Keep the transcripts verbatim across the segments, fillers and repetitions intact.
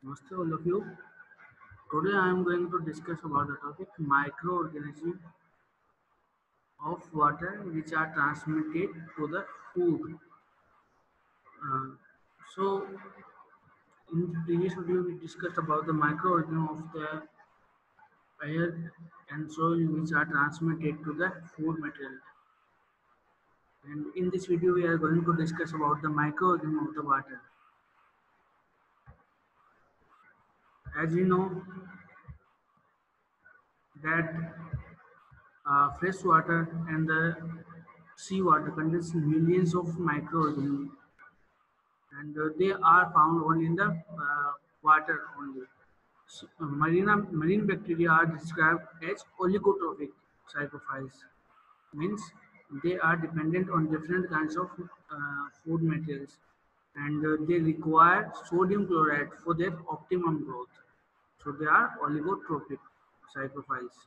Namaste all of you. Today I am going to discuss about the topic microorganisms of water which are transmitted to the food. Uh, so in the previous video we discussed about the microorganisms of the air and soil which are transmitted to the food material. And in this video we are going to discuss about the microorganisms of the water. As we know that uh, fresh water and the sea water contains millions of microorganisms and uh, they are found only in the uh, water only. So, uh, marina, marine bacteria are described as oligotrophic cytophiles, means they are dependent on different kinds of uh, food materials and uh, they require sodium chloride for their optimum growth. So they are oligotrophic cytophiles.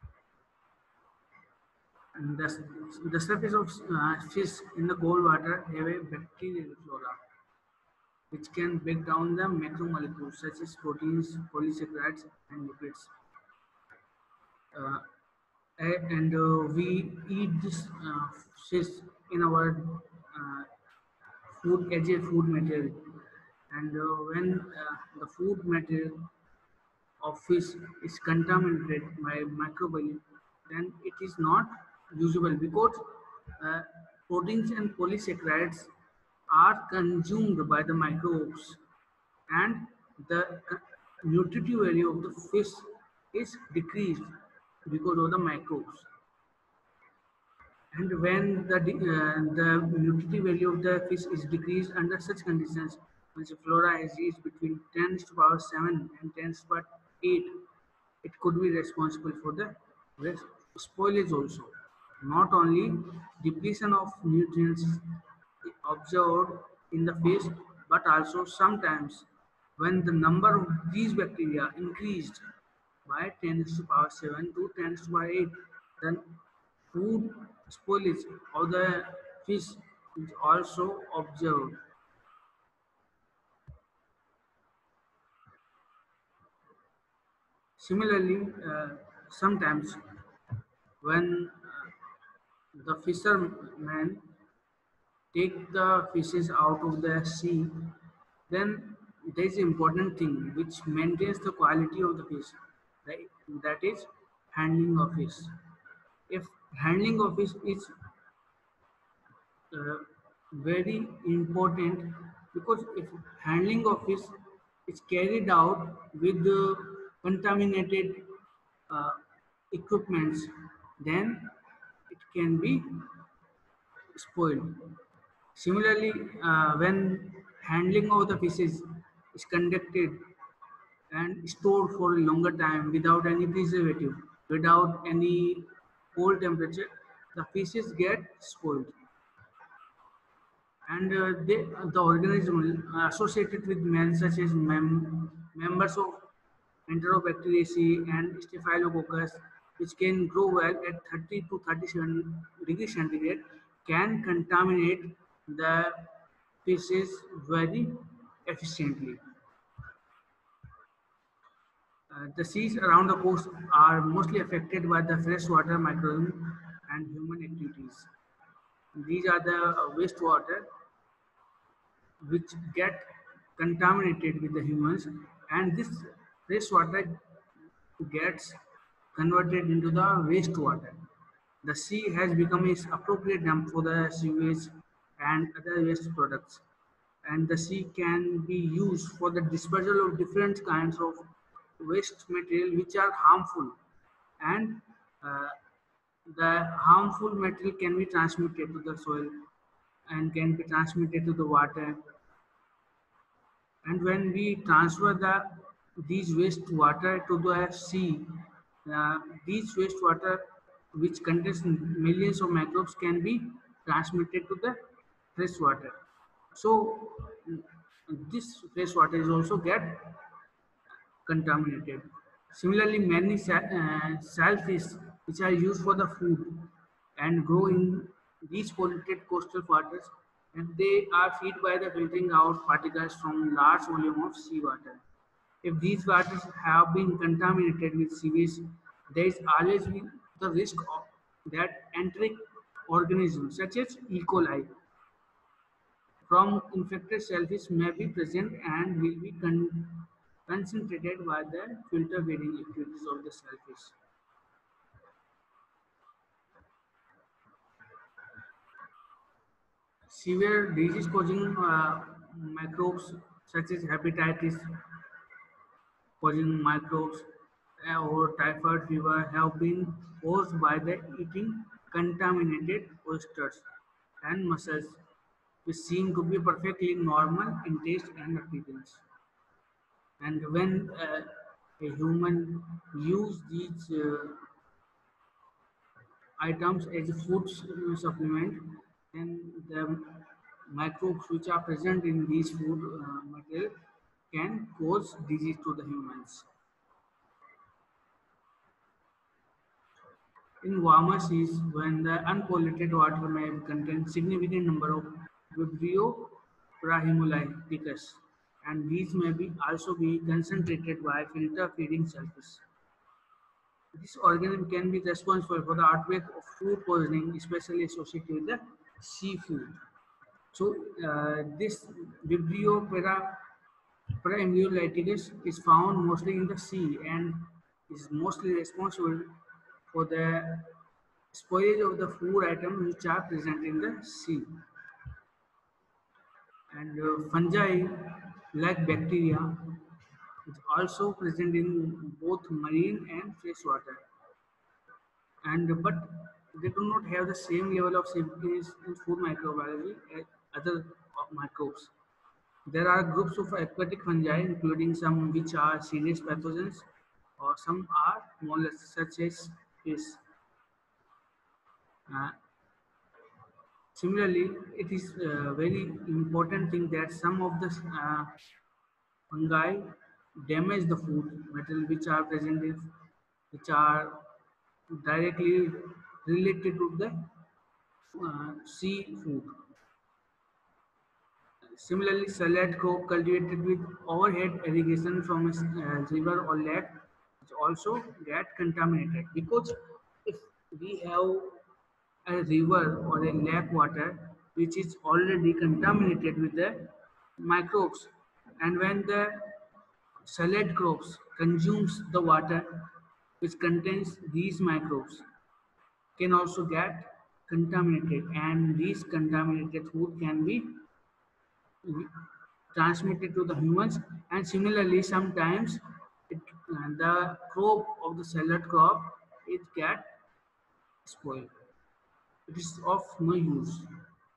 And the, the surface of uh, fish in the cold water have a bacterial flora which can break down the macromolecules such as proteins, polysaccharides, and lipids. Uh, and uh, we eat this uh, fish in our uh, food as a food material. And uh, when uh, the food material of fish is contaminated by microbial, then it is not usable because uh, proteins and polysaccharides are consumed by the microbes and the nutritive value of the fish is decreased because of the microbes. And when the uh, the nutritive value of the fish is decreased under such conditions, when the flora is reached between ten to the power seven and ten to the power eight, it could be responsible for the spoilage also. Not only depletion of nutrients observed in the fish, but also sometimes when the number of these bacteria increased by ten to the power seven to ten to the power eight, then food spoilage of the fish is also observed. Similarly, uh, sometimes when uh, the fishermen take the fishes out of the sea, then there is an important thing which maintains the quality of the fish, right? That is handling of fish. If handling of fish is uh, very important, because if handling of fish is carried out with the contaminated uh, equipments, then it can be spoiled. Similarly, uh, when handling of the fishes is conducted and stored for a longer time without any preservative, without any cold temperature, the fishes get spoiled. And uh, they, the organism associated with men, such as mem- members of Enterobacteriaceae and Staphylococcus, which can grow well at thirty to thirty-seven degrees centigrade, can contaminate the fishes very efficiently. Uh, the seas around the coast are mostly affected by the freshwater microorganisms and human activities. These are the uh, wastewater which get contaminated with the humans, and this wastewater gets converted into the wastewater. The sea has become its appropriate dump for the sewage and other waste products, and the sea can be used for the disposal of different kinds of waste material which are harmful, and uh, the harmful material can be transmitted to the soil and can be transmitted to the water. And when we transfer the these wastewater to the sea, uh, these wastewater which contains millions of microbes can be transmitted to the fresh water. So mm, this fresh water is also get contaminated. Similarly, many sa- uh, shellfish which are used for the food and grow in these polluted coastal waters, and they are fed by the filtering out particles from large volume of seawater. If these waters have been contaminated with sewage, there is always been the risk of that enteric organisms such as E. coli from infected shellfish may be present and will be con- concentrated by the filter feeding activities of the shellfish. Severe disease causing uh, microbes such as hepatitis causing microbes uh, or typhoid fever have been caused by the eating contaminated oysters and mussels, which seem to be perfectly normal in taste and appearance. And when uh, a human use these uh, items as a food s- supplement, then the microbes which are present in these food uh, material can cause disease to the humans. In warmer seas, when the unpolluted water may contain significant number of Vibrio prahimuliticus, and these may be also be concentrated by filter feeding shellfish. This organism can be responsible for the outbreak of food poisoning, especially associated with the seafood. So, uh, this Vibrio para, praemuliticus is found mostly in the sea and is mostly responsible for the spoilage of the food items which are present in the sea. And uh, fungi like bacteria is also present in both marine and fresh water. And but they do not have the same level of safety in food microbiology as other microbes. There are groups of aquatic fungi, including some which are serious pathogens, or some are mollusks, such as fish. Uh, Similarly, it is a very important thing that some of the uh, fungi damage the food material which are present in, which are directly related to the uh, seafood. Similarly, salad crop cultivated with overhead irrigation from a uh, river or lake is also get contaminated, because if we have a river or a lake water which is already contaminated with the microbes, and when the salad crops consumes the water which contains these microbes, can also get contaminated, and these contaminated food can be transmitted to the humans. And similarly, sometimes it, uh, the crop of the salad crop it get spoiled, it is of no use.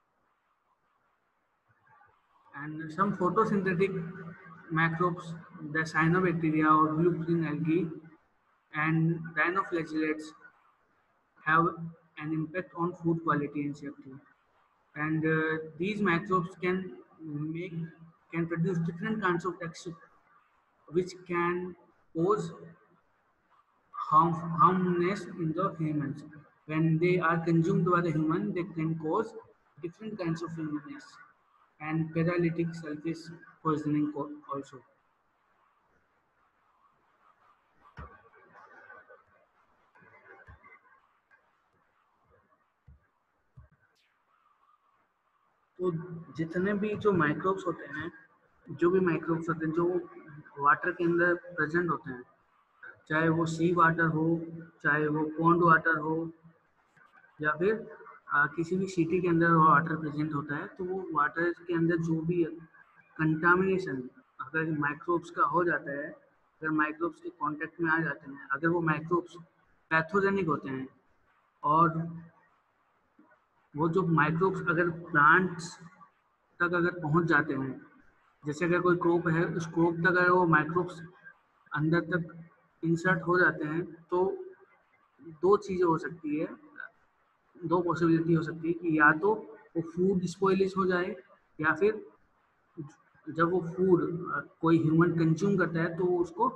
And some photosynthetic microbes, the cyanobacteria or blue green algae and dinoflagellates, have an impact on food quality and safety. And uh, these microbes can make can produce different kinds of toxic which can cause harm, harmness in the humans. When they are consumed by the human, they can cause different kinds of illness and paralytic selfish poisoning co- also. तो जितने भी जो microbes होते हैं, जो भी microbes होते हैं जो वाटर के अंदर प्रेजेंट होते हैं, चाहे वो सी वाटर हो, चाहे वो पॉन्ड वाटर हो, या फिर अ, किसी भी सिटी के अंदर वाटर प्रेजेंट होता है, तो वो वाटर के अंदर जो भी कंटामिनेशन अगर माइक्रोब्स का हो जाता है, अगर माइक्रोब्स के कांटेक्ट में आ जाते हैं, अगर वो माइक्रोब्स पैथोजेनिक होते हैं, और वो जो माइक्रोब्स अगर प्लांट्स तक अगर पहुंच जाते हैं, जैसे अगर कोई क्रोप है उस क्रोप तक अगर वो माइक्रोब्स अंदर तक इंसर्ट हो जाते हैं, तो दो चीज़ें हो सकती है, दो पॉसिबिलिटी हो सकती है कि या तो वो फूड स्पॉइलेज हो जाए, या फिर जब वो फूड कोई ह्यूमन कंज्यूम करता है तो वो उसको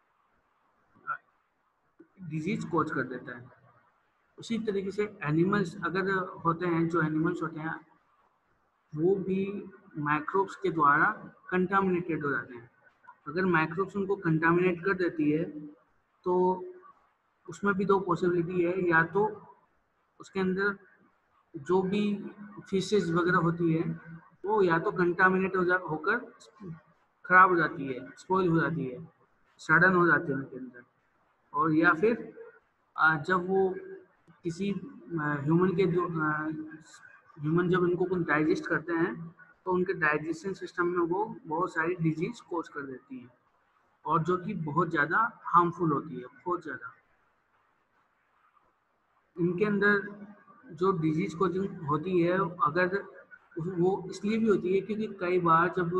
डिजीज कॉज कर देता है। उसी तरीके से एनिमल्स अगर होते हैं, जो एनिमल्स होते हैं वो भी माइक्रोब्स के द्वारा कंटामिनेटेड हो जाते हैं। अगर माइक्रोब्स उनको कंटामिनेट कर देती है तो उसमें भी दो पॉसिबिलिटी है, या तो उसके अंदर जो भी फिशेस वगैरह होती है वो या तो कंटामिनेट हो जा होकर खराब हो जाती है, स्पॉइल हो जाती है, सड़न हो जाती है उनके अंदर, और या फिर आ, जब वो किसी ह्यूमन के जो ह्यूमन जब इनको कुछ डाइजेस्ट करते हैं तो उनके डाइजेशन सिस्टम में वो बहुत सारी डिजीज कोज कर देती है, और जो कि बहुत ज़्यादा हार्मफुल होती है, बहुत ज़्यादा। इनके अंदर जो डिजीज कोजिंग होती है, अगर वो इसलिए भी होती है क्योंकि कई बार जब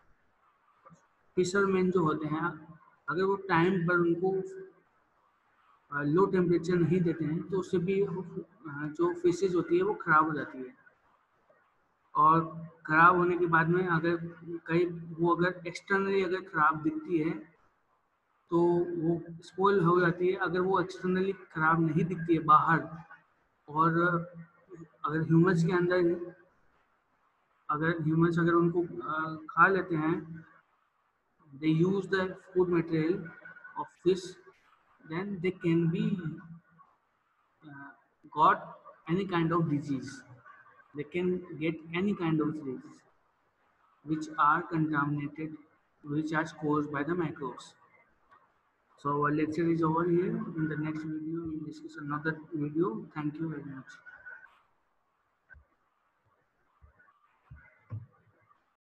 फिशरमैन जो होते हैं, अगर वो टाइम पर उनको लो टेम्परेचर नहीं देते हैं तो उससे भी जो फिशेज होती है वो ख़राब हो जाती है, और ख़राब होने के बाद में अगर कहीं वो अगर एक्सटर्नली अगर ख़राब दिखती है तो वो स्पॉइल हो जाती है। अगर वो एक्सटर्नली ख़राब नहीं दिखती है बाहर, और अगर ह्यूमन्स के अंदर अगर ह्यूमन्स अगर उनको खा लेते हैं, they use the food material of fish, then they can be uh, got any kind of disease. They can get any kind of disease which are contaminated, which are caused by the microbes. So our lecture is over here. In the next video, we will discuss another video. Thank you very much.